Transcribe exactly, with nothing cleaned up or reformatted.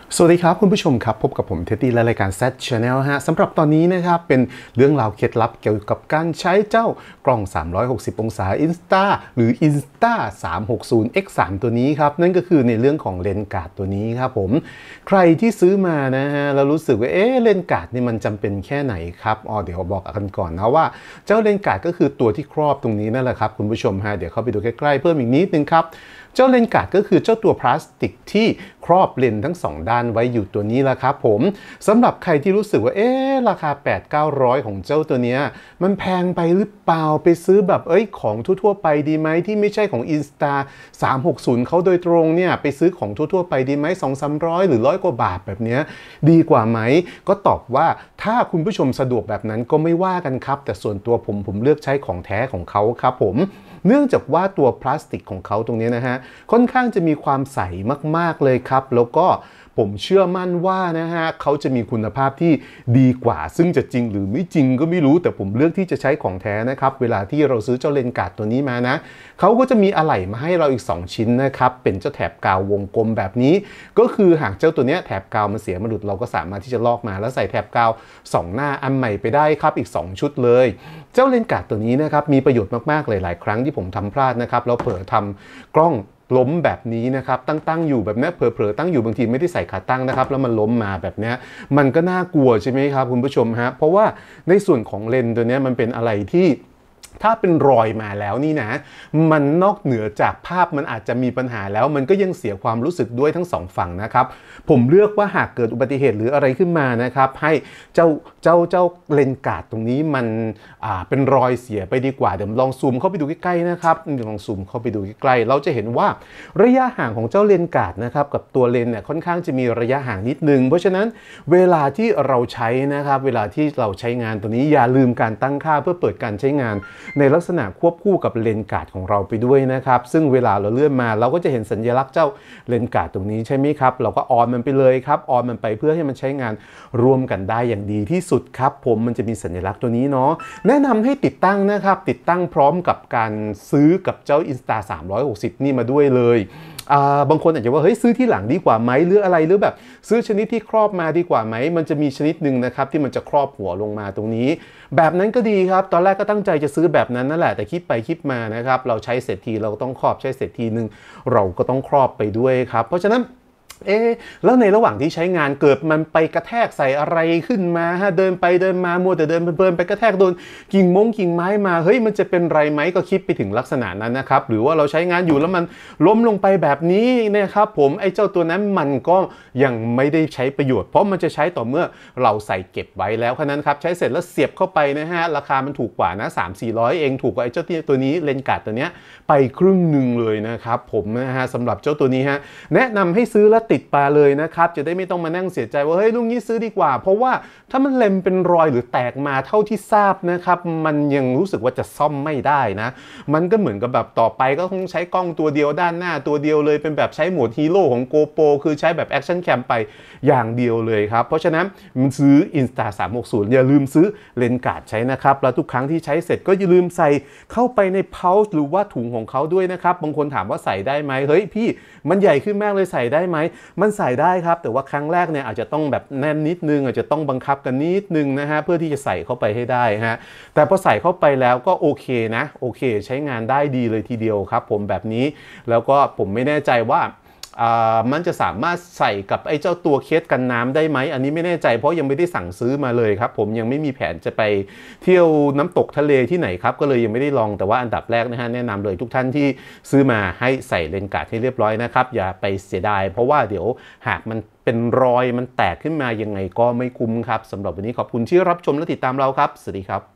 สวัสดีครับคุณผู้ชมครับพบกับผมเท็ดดี้และรายการ Z Channel ฮะสำหรับตอนนี้นะครับเป็นเรื่องราวเคล็ดลับเกี่ยวกับการใช้เจ้ากล้องสามร้อยหกสิบองศา Insta หรือ Insta สามหกศูนย์ เอ็กซ์ สาม ตัวนี้ครับนั่นก็คือในเรื่องของเลนส์การ์ดตัวนี้ครับผมใครที่ซื้อมานะฮะแล้วรู้สึกว่าเอ๊ะเลนส์การ์ดนี่มันจำเป็นแค่ไหนครับอ๋อเดี๋ยวบอกกันก่อนนะว่าเจ้าเลนส์การ์ดก็คือตัวที่ครอบตรงนี้นั่นแหละครับคุณผู้ชมฮะเดี๋ยวเข้าไปดูใกล้ๆเพิ่มอีกนิดนึงครับเจ้าเลนส์การ์ดก็คือเจ้าตัวพลาสติกที่ครอบเลนส์ทั้งสองด้านไว้อยู่ตัวนี้แหละครับผมสำหรับใครที่รู้สึกว่าเอ๊ะราคา แปดถึงเก้าร้อย ของเจ้าตัวเนี้ยมันแพงไปหรือเปล่าไปซื้อแบบเอ้ยของทั่วๆไปดีไหมที่ไม่ใช่ของ Insta สามหกศูนย์เขาโดยตรงเนี่ยไปซื้อของทั่วๆไปดีไหม สองถึงสามร้อย หรือร้อยกว่าบาทแบบเนี้ยดีกว่าไหมก็ตอบว่าถ้าคุณผู้ชมสะดวกแบบนั้นก็ไม่ว่ากันครับแต่ส่วนตัวผมผมเลือกใช้ของแท้ของเขาครับผมเนื่องจากว่าตัวพลาสติกของเขาตรงนี้นะฮะค่อนข้างจะมีความใสมากๆเลยครับแล้วก็ผมเชื่อมั่นว่านะฮะเขาจะมีคุณภาพที่ดีกว่าซึ่งจะจริงหรือไม่จริงก็ไม่รู้แต่ผมเลือกที่จะใช้ของแท้นะครับเวลาที่เราซื้อเจ้าเลนส์การ์ดตัวนี้มานะเขาก็จะมีอะไหล่มาให้เราอีกสองชิ้นนะครับเป็นเจ้าแถบกาววงกลมแบบนี้ก็คือหากเจ้าตัวนี้แถบกาวมันเสียมันหลุดเราก็สามารถที่จะลอกมาแล้วใส่แถบกาวสองหน้าอันใหม่ไปได้ครับอีกสองชุดเลยเจ้าเลนส์การ์ดตัวนี้นะครับมีประโยชน์มากๆเลยหลายครั้งที่ผมทำพลาดนะครับแล้วเผลอทำกล้องล้มแบบนี้นะครับตั้งๆอยู่แบบนี้เผลอๆตั้งอยู่บางทีไม่ได้ใส่ขาตั้งนะครับแล้วมันล้มมาแบบนี้มันก็น่ากลัวใช่ไหมครับคุณผู้ชมฮะเพราะว่าในส่วนของเลนส์ตัวนี้มันเป็นอะไรที่ถ้าเป็นรอยมาแล้วนี่นะมันนอกเหนือจากภาพมันอาจจะมีปัญหาแล้วมันก็ยังเสียความรู้สึกด้วยทั้งสองฝั่งนะครับผมเลือกว่าหากเกิดอุบัติเหตุหรืออะไรขึ้นมานะครับให้เจ้าเจ้าเจ้าเลนส์การ์ดตรงนี้มันอ่าเป็นรอยเสียไปดีกว่าเดี๋ยวลองซูมเข้าไปดูใกล้ๆนะครับเดี๋ยวลองซูมเข้าไปดูใกล้ๆเราจะเห็นว่าระยะห่างของเจ้าเลนส์การ์ดนะครับกับตัวเลนส์เนี่ยค่อนข้างจะมีระยะห่างนิดนึงเพราะฉะนั้นเวลาที่เราใช้นะครับเวลาที่เราใช้งานตัวนี้อย่าลืมการตั้งค่าเพื่อเปิดการใช้งานในลักษณะควบคู่กับเลนส์การ์ดของเราไปด้วยนะครับซึ่งเวลาเราเลื่อนมาเราก็จะเห็นสัญลักษณ์เจ้าเลนส์การ์ดตรงนี้ใช่ไหมครับเราก็ออนมันไปเลยครับออนมันไปเพื่อให้มันใช้งานร่วมกันได้อย่างดีที่สุดครับผมมันจะมีสัญลักษณ์ตัวนี้เนาะแนะนำให้ติดตั้งนะครับติดตั้งพร้อมกับการซื้อกับเจ้า Insta สามร้อยหกสิบนี่มาด้วยเลยบางคนอาจจะว่าเฮ้ยซื้อที่หลังดีกว่าไหมหรืออะไรหรือแบบซื้อชนิดที่ครอบมาดีกว่าไหมมันจะมีชนิดหนึ่งนะครับที่มันจะครอบหัวลงมาตรงนี้แบบนั้นก็ดีครับตอนแรกก็ตั้งใจจะซื้อแบบนั้นนั่นแหละแต่คิดไปคิดมานะครับเราใช้เสร็จทีเราต้องครอบใช้เสร็จทีนึงเราก็ต้องครอบไปด้วยครับเพราะฉะนั้นเอ๊แล้วในระหว่างที่ใช้งานเกิดมันไปกระแทกใส่อะไรขึ้นมาฮะเดินไปเดินมามัวแต่เดินเพลินไปกระแทกโดนกิ่งมงกิ่งไม้มาเฮ้ยมันจะเป็นไรไหมก็คิดไปถึงลักษณะนั้นนะครับหรือว่าเราใช้งานอยู่แล้วมันล้มลงไปแบบนี้เนี่ยครับผมไอ้เจ้าตัวนั้นมันก็ยังไม่ได้ใช้ประโยชน์เพราะมันจะใช้ต่อเมื่อเราใส่เก็บไว้แล้วแค่นั้นครับใช้เสร็จแล้วเสียบเข้าไปนะฮะราคามันถูกกว่านะ สามถึงสี่ร้อย เองถูกกว่าไอ้เจ้าตัวนี้เลนส์การ์ดตัวเนี้ยไปครึ่งหนึ่งเลยนะครับผมนะฮะสำหรับเจ้าตัวนี้ฮะแนะนำให้ซื้อและติดปลาเลยนะครับจะได้ไม่ต้องมานั่งเสียใจว่าเฮ้ยลุงนี้ซื้อดีกว่าเพราะว่าถ้ามันเล็มเป็นรอยหรือแตกมาเท่าที่ทราบนะครับมันยังรู้สึกว่าจะซ่อมไม่ได้นะมันก็เหมือนกับแบบต่อไปก็คงใช้กล้องตัวเดียวด้านหน้าตัวเดียวเลยเป็นแบบใช้โหมดฮีโร่ของ GoPro คือใช้แบบแอคชั่นแคมไปอย่างเดียวเลยครับเพราะฉะนั้นมันซื้อ Insta สามหกศูนย์อย่าลืมซื้อเลนส์การ์ดใช้นะครับแล้วทุกครั้งที่ใช้เสร็จก็อย่าลืมใส่เข้าไปในเพาส์หรือว่าถุงของเขาด้วยนะครับบางคนถามว่าใส่ได้ไหมเฮ้ยพี่มันใหญ่ขึ้นมากเลยใส่ได้ไหมมันใส่ได้ครับแต่ว่าครั้งแรกเนี่ยอาจจะต้องแบบแน่นนิดนึงอาจจะต้องบังคับกันนิดนึงนะฮะเพื่อที่จะใส่เข้าไปให้ได้ฮะแต่พอใส่เข้าไปแล้วก็โอเคนะโอเคใช้งานได้ดีเลยทีเดียวครับผมแบบนี้แล้วก็ผมไม่แน่ใจว่ามันจะสามารถใส่กับไอ้เจ้าตัวเคสกันน้ำได้ไหมอันนี้ไม่แน่ใจเพราะยังไม่ได้สั่งซื้อมาเลยครับผมยังไม่มีแผนจะไปเที่ยวน้ำตกทะเลที่ไหนครับก็เลยยังไม่ได้ลองแต่ว่าอันดับแรกนะฮะแนะนำเลยทุกท่านที่ซื้อมาให้ใส่เลนส์การ์ดให้เรียบร้อยนะครับอย่าไปเสียดายเพราะว่าเดี๋ยวหากมันเป็นรอยมันแตกขึ้นมายังไงก็ไม่คุ้มครับสำหรับวันนี้ขอบคุณที่รับชมและติดตามเราครับสวัสดีครับ